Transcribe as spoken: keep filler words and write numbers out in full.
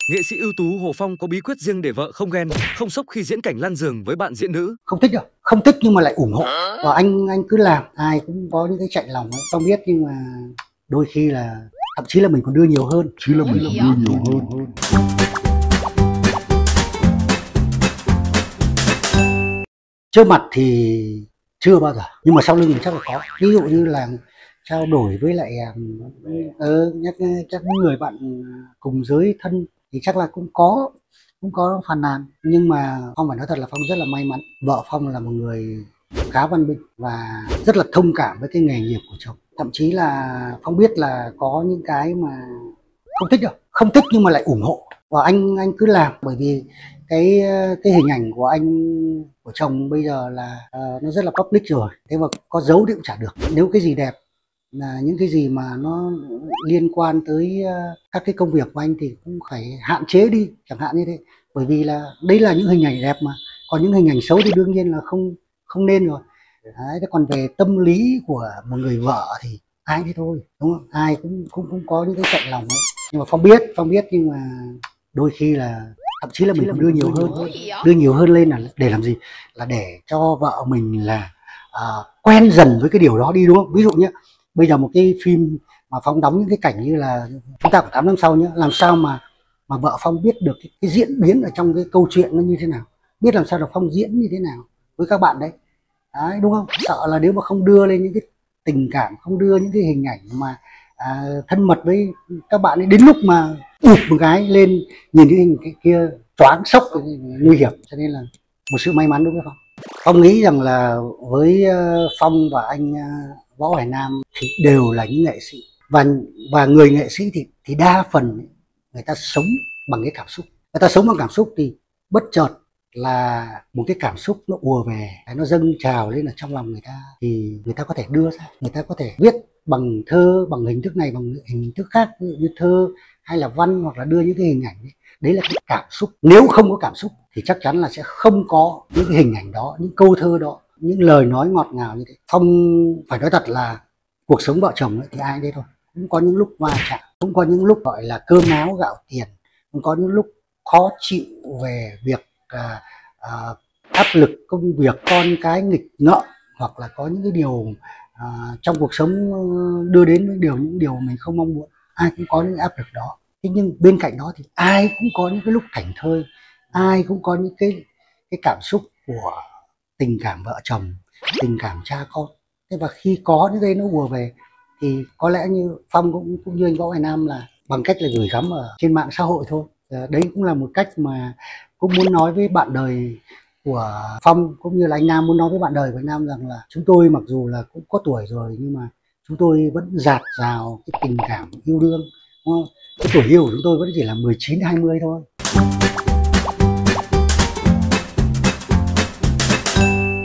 Nghệ sĩ ưu tú Hồ Phong có bí quyết riêng để vợ không ghen, không sốc khi diễn cảnh lăn giường với bạn diễn nữ. Không thích đâu, không thích nhưng mà lại ủng hộ. Và anh anh cứ làm, ai cũng có những cái chạy lòng ấy, không biết, nhưng mà đôi khi là thậm chí là mình còn đưa nhiều hơn, Chỉ là mình còn đưa nhiều hơn. Trước mặt thì chưa bao giờ, nhưng mà sau lưng thì chắc là có. Ví dụ như là trao đổi với lại ờ, nhắc chắc những người bạn cùng giới thân thì chắc là cũng có cũng có phàn nàn. Nhưng mà Phong phải nói thật là Phong rất là may mắn, vợ Phong là một người khá văn minh và rất là thông cảm với cái nghề nghiệp của chồng. Thậm chí là Phong biết là có những cái mà không thích đâu, không thích nhưng mà lại ủng hộ, và anh anh cứ làm. Bởi vì cái cái hình ảnh của anh, của chồng bây giờ là uh, nó rất là public rồi, thế mà có giấu thì cũng chả được. Nếu cái gì đẹp, là những cái gì mà nó liên quan tới uh, các cái công việc của anh thì cũng phải hạn chế đi, chẳng hạn như thế. Bởi vì là đây là những hình ảnh đẹp mà, còn những hình ảnh xấu thì đương nhiên là không không nên rồi. Đấy, còn về tâm lý của một người vợ thì ai thế thôi, đúng không? Ai cũng cũng cũng có những cái cạnh lòng ấy. Nhưng mà Phong biết, Phong biết nhưng mà đôi khi là thậm chí là mình còn đưa nhiều hơn, đưa nhiều hơn lên là để làm gì? Là để cho vợ mình là uh, quen dần với cái điều đó đi, đúng không? Ví dụ nhé, bây giờ một cái phim mà Phong đóng những cái cảnh như là Chúng Ta Của Tám Năm Sau nhé, làm sao mà mà vợ Phong biết được cái, cái diễn biến ở trong cái câu chuyện nó như thế nào, biết làm sao là Phong diễn như thế nào với các bạn đấy. Đấy, đúng không? Sợ là nếu mà không đưa lên những cái tình cảm, không đưa những cái hình ảnh mà à, thân mật với các bạn ấy, đến lúc mà ụp một cái lên nhìn cái hình cái kia choáng sốc, nguy hiểm. Cho nên là một sự may mắn đối với Phong. Phong nghĩ rằng là với Phong và anh Võ Hoài Nam thì đều là những nghệ sĩ, và và người nghệ sĩ thì thì đa phần người ta sống bằng cái cảm xúc. Người ta sống bằng cảm xúc thì bất chợt là một cái cảm xúc nó ùa về, nó dâng trào lên ở trong lòng người ta, thì người ta có thể đưa ra, người ta có thể viết bằng thơ, bằng hình thức này, bằng hình thức khác, như thơ hay là văn, hoặc là đưa những cái hình ảnh ấy. Đấy là cái cảm xúc. Nếu không có cảm xúc thì chắc chắn là sẽ không có những cái hình ảnh đó, những câu thơ đó, những lời nói ngọt ngào như thế. Phong phải nói thật là cuộc sống vợ chồng ấy thì ai đấy thôi, cũng có những lúc va chạm, cũng có những lúc gọi là cơm áo gạo tiền, cũng có những lúc khó chịu về việc à, à, áp lực công việc, con cái nghịch ngợm, hoặc là có những cái điều à, trong cuộc sống đưa đến những điều những điều mình không mong muốn. Ai cũng có những áp lực đó. Thế nhưng bên cạnh đó thì ai cũng có những cái lúc thảnh thơi, ai cũng có những cái cái cảm xúc của tình cảm vợ chồng, tình cảm cha con. Thế và khi có những cái nó ùa về thì có lẽ như Phong cũng cũng như anh Võ Hoài Nam là bằng cách là gửi gắm ở trên mạng xã hội thôi. Đấy cũng là một cách mà cũng muốn nói với bạn đời của Phong, cũng như là anh Nam muốn nói với bạn đời của anh Nam rằng là chúng tôi mặc dù là cũng có tuổi rồi, nhưng mà chúng tôi vẫn dạt dào cái tình cảm yêu đương, đúng không? Cái tuổi yêu của chúng tôi vẫn chỉ là mười chín hai mươi thôi.